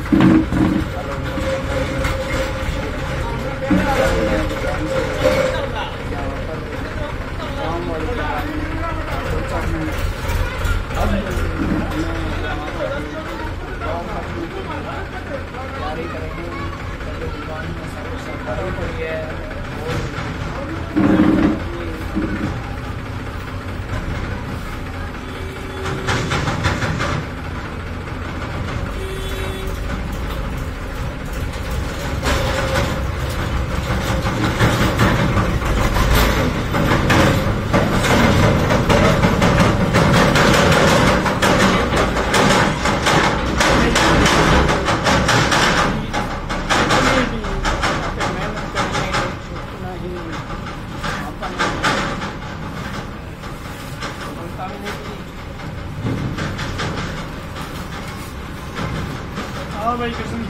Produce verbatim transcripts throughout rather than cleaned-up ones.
भाई कसम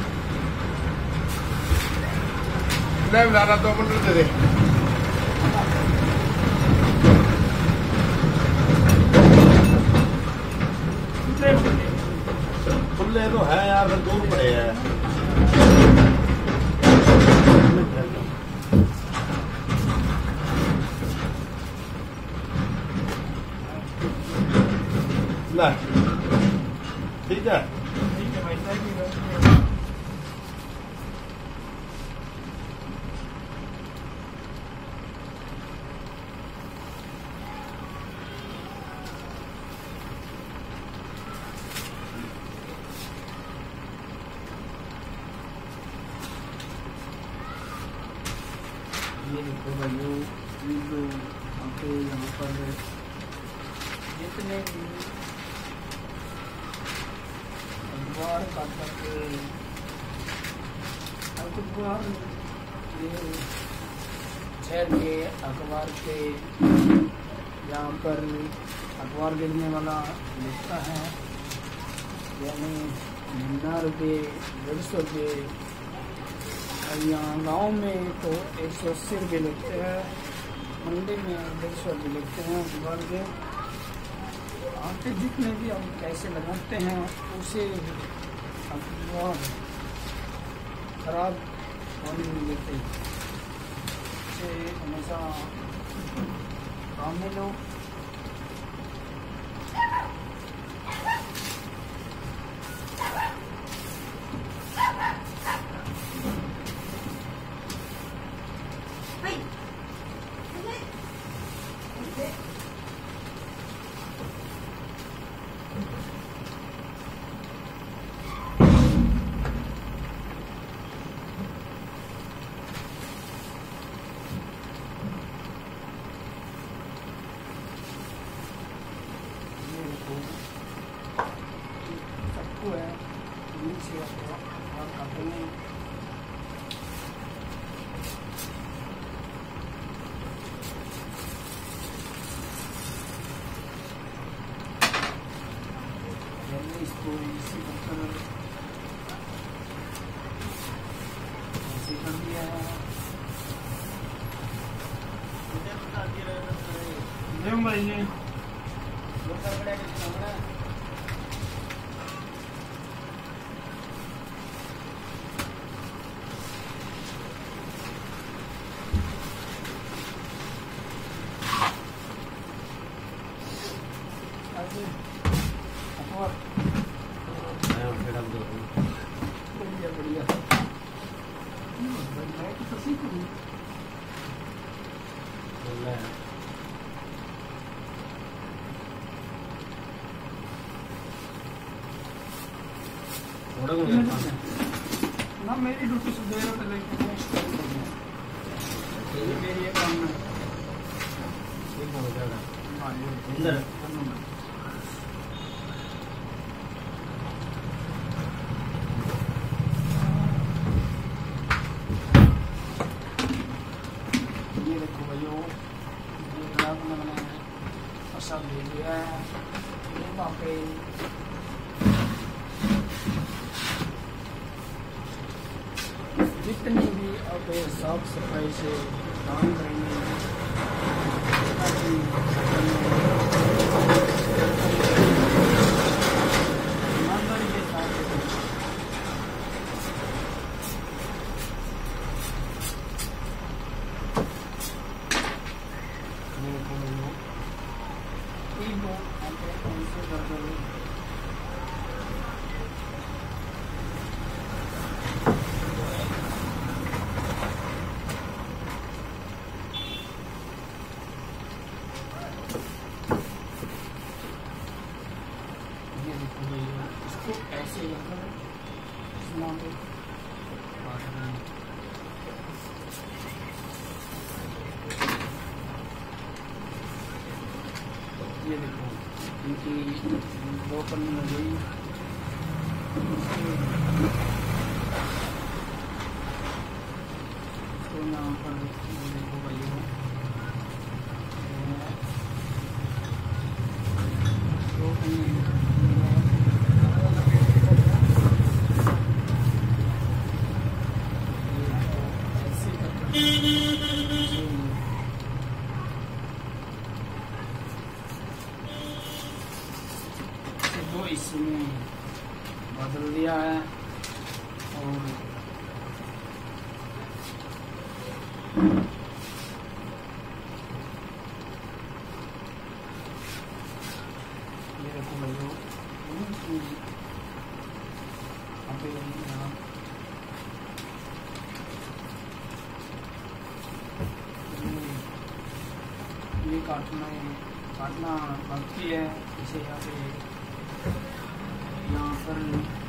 नहीं बना रहा दो मिनट दे दे खुले तो है यार फिर दूर पड़े हैं ला ठीक है ठीक है भाई साहब ये देखो भाइयों ये जो आपको यहाँ पर जितने भी अखबार का तक अखबार ये शहर के अखबार के यहाँ पर अखबार गिरने वाला लिखता है यानी निन्ना रुपये डेढ़ सौ रुपये यहाँ गांव में तो एक सौ अस्सी रुपये लगते हैं मंडी में डेढ़ सौ रुपये लगते हैं अखबार के आपके जितने भी हम पैसे लगाते हैं उसे अखबार खराब होने नहीं देते इसे हमेशा काम में लो सबको है नीचे और खाते में इसको इसी कर ऐसे कर दिया है भाई ये बढ़िया बढ़िया ना मेरी ड्यूटी से देर होते लेकिन मेरी ये काम है अंदर ये देखो भाइयों ये ग्राहक ने मैंने फसल ले लिया है ये वहाँ पे जितनी भी आप साफ सफाई से काम करेंगे ईमानदारी के साथ कर इसमें पे काट रहे हैं। ये देखो इनकी दो पन्नी हो गई। तो यहाँ पर देखो भाइयों दो पन्नी ऐसे करके दो इसमें बदल दिया है। और ये देखो भाइयों अभी यहाँ ये काटना काटना बाकी है। इसे यहाँ पे यहाँ पर